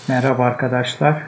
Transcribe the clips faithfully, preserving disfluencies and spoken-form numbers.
Merhaba arkadaşlar.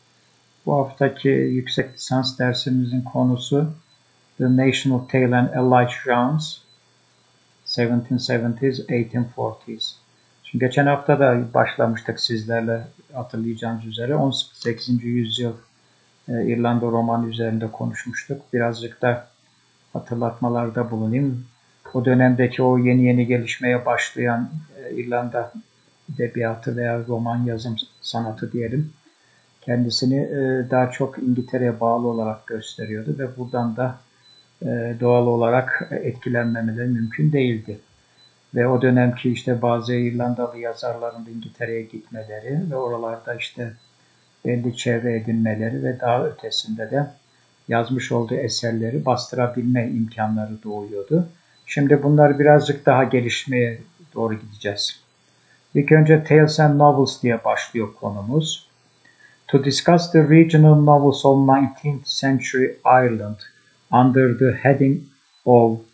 Bu haftaki yüksek lisans dersimizin konusu The National Tale and Allied Genres seventeen seventies eighteen forties. Şimdi geçen hafta da başlamıştık sizlerle hatırlayacağınız üzere. on sekizinci yüzyıl e, İrlanda romanı üzerinde konuşmuştuk. Birazcık da hatırlatmalarda bulunayım. O dönemdeki o yeni yeni gelişmeye başlayan e, İrlanda edebiyatı veya roman yazım sanatı diyelim, kendisini e, daha çok İngiltere'ye bağlı olarak gösteriyordu ve buradan da e, doğal olarak etkilenmemeleri mümkün değildi. Ve o dönemki işte bazı İrlandalı yazarların da İngiltere'ye gitmeleri ve oralarda işte belli çevre edinmeleri ve daha ötesinde de yazmış olduğu eserleri bastırabilme imkanları doğuyordu. Şimdi bunlar birazcık daha gelişmeye doğru gideceğiz. İlk önce Tales and Novels diye başlıyor konumuz. To discuss the regional novels of nineteenth century Ireland under the heading of uh,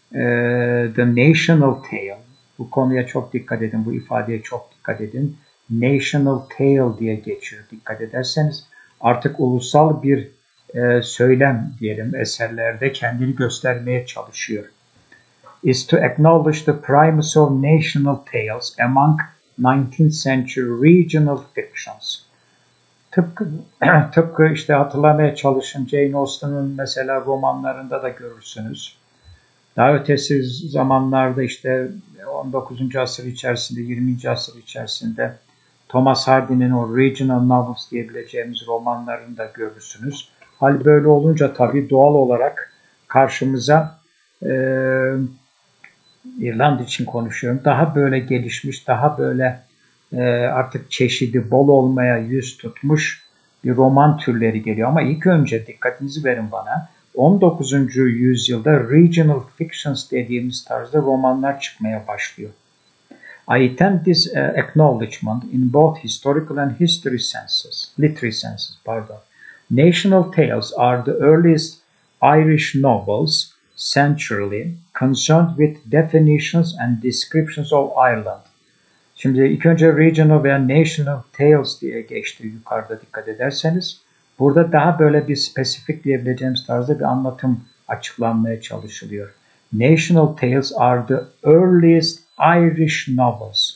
the National Tale. Bu konuya çok dikkat edin, bu ifadeye çok dikkat edin. National Tale diye geçiyor. Dikkat ederseniz artık ulusal bir e, söylem diyelim eserlerde kendini göstermeye çalışıyor. Is to acknowledge the primacy of national tales among nineteenth century regional fictions. Tıpkı, tıpkı işte hatırlamaya çalışın Jane Austen'ın mesela romanlarında da görürsünüz. Daha ötesi zamanlarda işte on dokuzuncu asır içerisinde, yirminci asır içerisinde Thomas Hardy'nin o regional novels diyebileceğimiz romanlarını da görürsünüz. Hal böyle olunca tabii doğal olarak karşımıza e, İrlanda için konuşuyorum. Daha böyle gelişmiş, daha böyle e, artık çeşidi bol olmaya yüz tutmuş bir roman türleri geliyor. Ama ilk önce dikkatinizi verin bana. on dokuzuncu yüzyılda regional fictions dediğimiz tarzda romanlar çıkmaya başlıyor. I attend this uh, acknowledgement in both historical and history senses, literary senses, pardon. National tales are the earliest Irish novels centrally concerned with definitions and descriptions of Ireland. Şimdi ilk önce regional veya national tales diye geçti yukarıda dikkat ederseniz. Burada daha böyle bir spesifik diyebileceğimiz tarzda bir anlatım açıklanmaya çalışılıyor. National tales are the earliest Irish novels.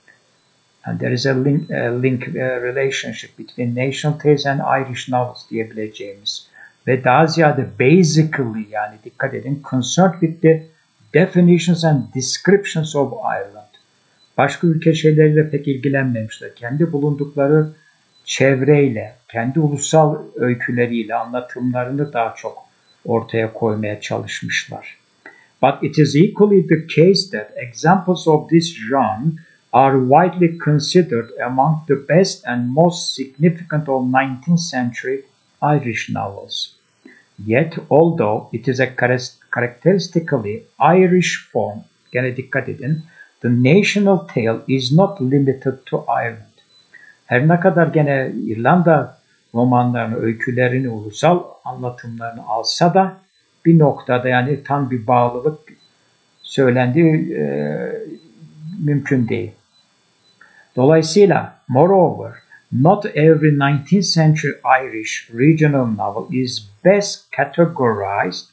And there is a link, a link a relationship between national tales and Irish novels diyebileceğimiz. Ve daha ziyade basically yani dikkat edin concerned with the definitions and descriptions of Ireland. Başka ülke şeyleriyle pek ilgilenmemişler. Kendi bulundukları çevreyle, kendi ulusal öyküleriyle anlatımlarını daha çok ortaya koymaya çalışmışlar. But it is equally the case that examples of this genre are widely considered among the best and most significant of nineteenth century Irish novels. Yet, although it is a characteristically Irish form, gene dikkat edin, the national tale is not limited to Ireland. Her ne kadar gene İrlanda romanlarını, öykülerini, ulusal anlatımlarını alsa da bir noktada yani tam bir bağlılık söylendiği e, mümkün değil. Dolayısıyla, moreover, not every nineteenth century Irish regional novel is best categorized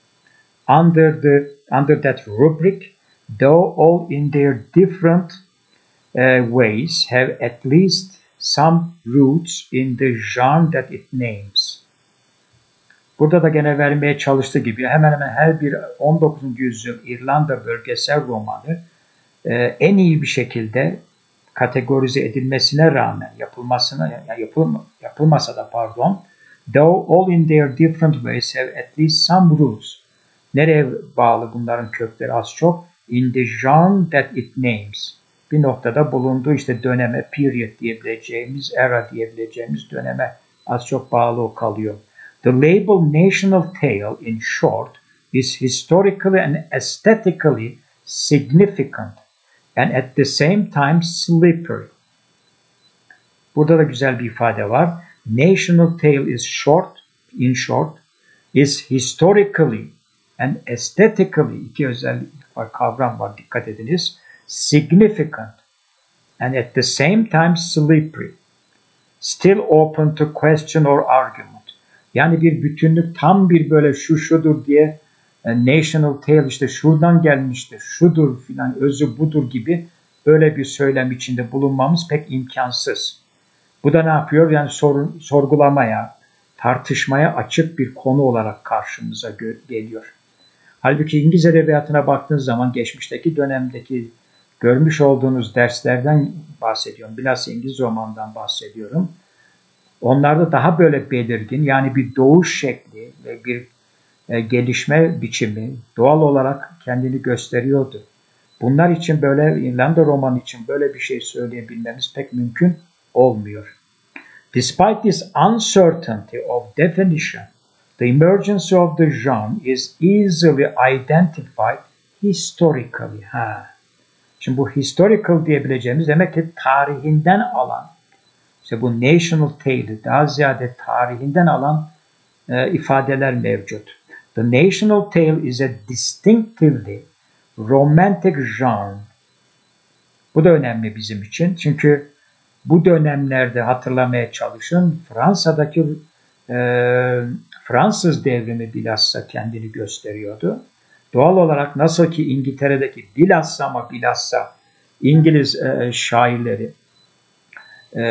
under the under that rubric, though all in their different uh, ways have at least some roots in the genre that it names. Burada da gene vermeye çalıştığı gibi hemen hemen her bir on dokuzuncu yüzyıl İrlanda bölgesel romanı e, en iyi bir şekilde kategorize edilmesine rağmen yapılmasına yani yapılma, yapılmasa da pardon though all in their different ways have at least some roots. Nereye bağlı bunların kökleri az çok? In the genre that it names. Bir noktada bulunduğu işte döneme, period diyebileceğimiz, era diyebileceğimiz döneme az çok bağlı kalıyor. The label national tale in short is historically and aesthetically significant and at the same time slippery. Burada da güzel bir ifade var. National tale is short, in short, is historically and aesthetically, iki özellik var, kavram var, dikkat ediniz. Significant and at the same time slippery. still open to question or argument. Yani bir bütünlük, tam bir böyle şu şudur diye national tale, işte şuradan gelmiştir, şudur filan, özü budur gibi böyle bir söylem içinde bulunmamız pek imkansız. Bu da ne yapıyor? Yani sor, sorgulamaya, tartışmaya açık bir konu olarak karşımıza geliyor. Halbuki İngiliz edebiyatına baktığınız zaman geçmişteki dönemdeki görmüş olduğunuz derslerden bahsediyorum. Bilhassa İngiliz romandan bahsediyorum. Onlarda daha böyle belirgin, yani bir doğuş şekli ve bir e, gelişme biçimi doğal olarak kendini gösteriyordu. Bunlar için, böyle İrlanda romanı için böyle bir şey söyleyebilmemiz pek mümkün olmuyor. Despite this uncertainty of definition, the emergence of the genre is easily identified historically. Ha. Şimdi bu historical diyebileceğimiz demek ki tarihinden alan, işte bu national tale, daha ziyade tarihinden alan e, ifadeler mevcut. The national tale is a distinctively romantic genre. Bu da önemli bizim için. Çünkü bu dönemlerde hatırlamaya çalışın, Fransa'daki e, Fransız devrimi bilhassa kendini gösteriyordu. Doğal olarak nasıl ki İngiltere'deki bilhassa ama bilhassa İngiliz e, şairleri e,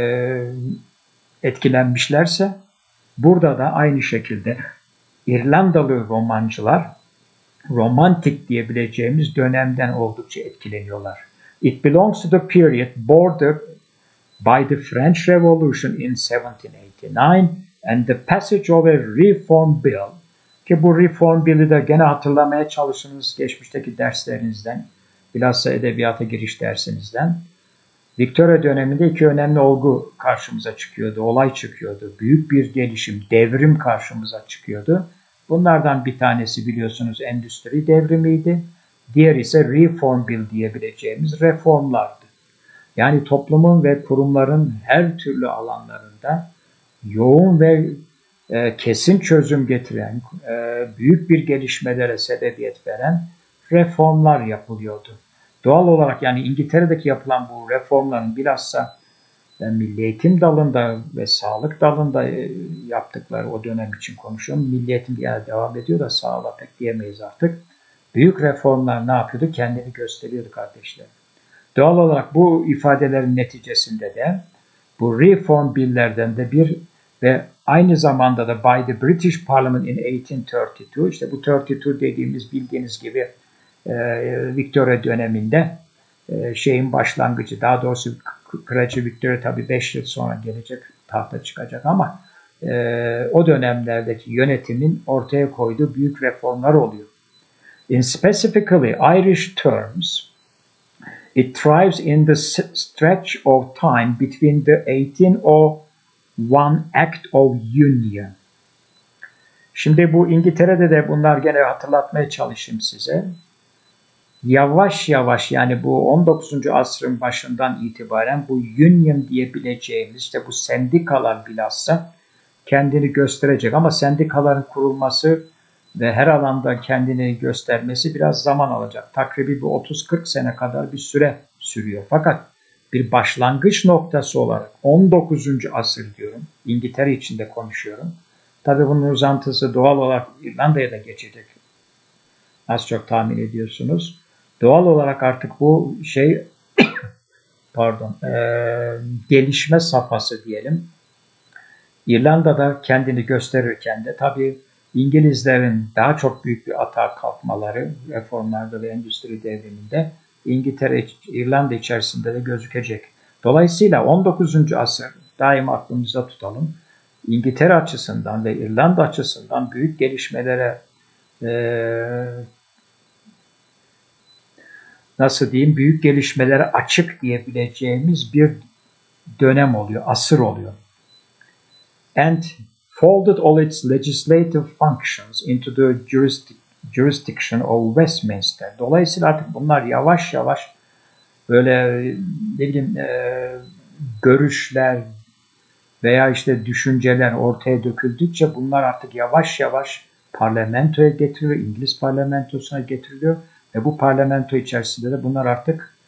etkilenmişlerse, burada da aynı şekilde İrlandalı romancılar romantik diyebileceğimiz dönemden oldukça etkileniyorlar. It belongs to the period bordered by the French Revolution in seventeen eighty-nine and the passage of a reform bill. Ki bu reform bill'i de gene hatırlamaya çalışınız geçmişteki derslerinizden, bilhassa edebiyata giriş dersinizden. Victoria döneminde iki önemli olgu karşımıza çıkıyordu, olay çıkıyordu. Büyük bir gelişim, devrim karşımıza çıkıyordu. Bunlardan bir tanesi biliyorsunuz endüstri devrimiydi. Diğer ise reform bill diyebileceğimiz reformlardı. Yani toplumun ve kurumların her türlü alanlarında yoğun ve e, kesin çözüm getiren, e, büyük bir gelişmelere sebebiyet veren reformlar yapılıyordu. Doğal olarak yani İngiltere'deki yapılan bu reformların bilhassa e, milli eğitim dalında ve sağlık dalında e, yaptıkları, o dönem için konuşuyorum. Milli eğitim yani devam ediyor da sağlığa pek diyemeyiz artık. Büyük reformlar ne yapıyordu? Kendini gösteriyordu kardeşler. Doğal olarak bu ifadelerin neticesinde de bu reform bill'lerden de bir ve aynı zamanda da by the British Parliament in eighteen thirty-two, işte bu thirty two dediğimiz bildiğiniz gibi e, Victoria döneminde e, şeyin başlangıcı, daha doğrusu Kraliçe Victoria tabii beş yıl sonra gelecek, tahta çıkacak ama e, o dönemlerdeki yönetimin ortaya koyduğu büyük reformlar oluyor. In specifically Irish terms, it thrives in the stretch of time between the eighteen oh one Act of Union. Şimdi bu İngiltere'de de bunlar gene hatırlatmaya çalışayım size. Yavaş yavaş, yani bu on dokuzuncu asrın başından itibaren bu union diyebileceğimiz, işte bu sendikalar bilhassa kendini gösterecek. Ama sendikaların kurulması ve her alanda kendini göstermesi biraz zaman alacak. Takribi bir otuz kırk sene kadar bir süre sürüyor. Fakat bir başlangıç noktası olarak on dokuzuncu asır diyorum. İngiltere için de konuşuyorum. Tabii bunun uzantısı doğal olarak İrlanda'ya da geçecek. Az çok tahmin ediyorsunuz. Doğal olarak artık bu şey pardon e, gelişme safhası diyelim. İrlanda'da kendini gösterirken de tabii İngilizlerin daha çok büyük bir atağa kalkmaları reformlarda ve endüstri devriminde İngiltere, İrlanda içerisinde de gözükecek. Dolayısıyla on dokuzuncu asır daima aklımızda tutalım. İngiltere açısından ve İrlanda açısından büyük gelişmelere e, nasıl diyeyim, büyük gelişmelere açık diyebileceğimiz bir dönem oluyor, asır oluyor. And folded all its legislative functions into the jurisdiction of Westminster. Dolayısıyla artık bunlar yavaş yavaş böyle ne bileyim e, görüşler veya işte düşünceler ortaya döküldükçe bunlar artık yavaş yavaş parlamentoya getiriliyor, İngiliz parlamentosuna getiriliyor ve bu parlamento içerisinde de bunlar artık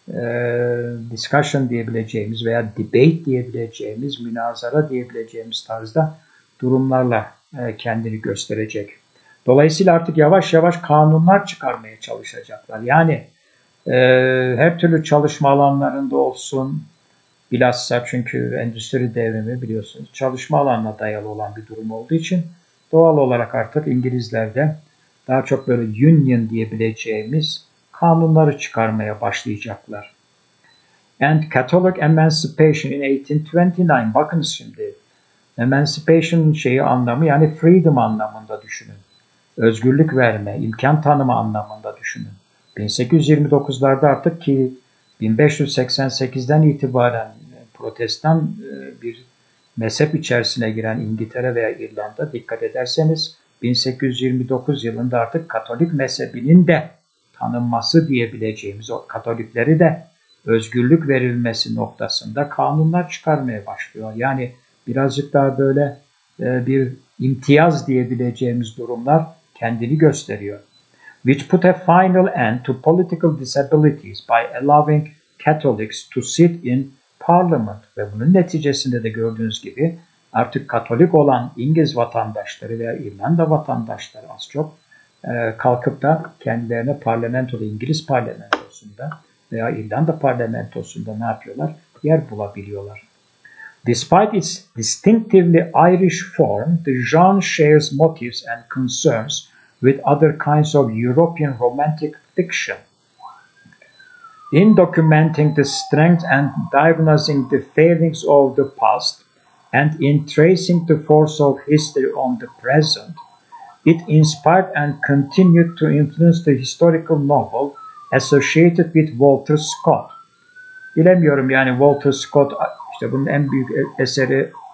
e, discussion diyebileceğimiz veya debate diyebileceğimiz, münazara diyebileceğimiz tarzda durumlarla e, kendini gösterecek. Dolayısıyla artık yavaş yavaş kanunlar çıkarmaya çalışacaklar. Yani e, her türlü çalışma alanlarında olsun, bilhassa çünkü endüstri devrimi biliyorsunuz çalışma alanına dayalı olan bir durum olduğu için doğal olarak artık İngilizler daha çok böyle union diyebileceğimiz kanunları çıkarmaya başlayacaklar. And Catholic Emancipation in eighteen twenty-nine. Bakın şimdi emancipation'ın şeyi anlamı yani freedom anlamında düşünün. Özgürlük verme, imkan tanıma anlamında düşünün. bin sekiz yüz yirmi dokuzlarda artık ki bin beş yüz seksen sekizden itibaren protestan bir mezhep içerisine giren İngiltere veya İrlanda dikkat ederseniz bin sekiz yüz yirmi dokuz yılında artık Katolik mezhebinin de tanınması diyebileceğimiz o Katolikleri de özgürlük verilmesi noktasında kanunlar çıkarmaya başlıyor. Yani birazcık daha böyle bir imtiyaz diyebileceğimiz durumlar kendini gösteriyor. Which put a final end to political disabilities by allowing Catholics to sit in Parliament ve bunun neticesinde de gördüğünüz gibi artık Katolik olan İngiliz vatandaşları veya İrlanda vatandaşları az çok e, kalkıp da kendilerine parlamentoda İngiliz parlamentosunda veya İrlanda parlamentosunda ne yapıyorlar? Yer bulabiliyorlar. Despite its distinctively Irish form, the genre shares motives and concerns with other kinds of European romantic fiction. In documenting the strength and diagnosing the failings of the past, and in tracing the force of history on the present, it inspired and continued to influence the historical novel associated with Walter Scott. Bilemiyorum yani Walter Scott, işte bunun en büyük eseri